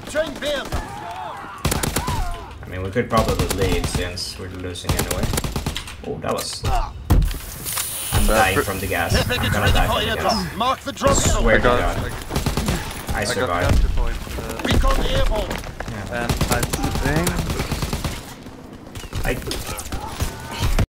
I mean, we could probably lead since we're losing anyway. Oh, that was... I'm dying from the gas. I'm gonna die from the gas. Mark the I drop zone. swear to God. I I got survived. capture point, Recon airborne. and I'm staying.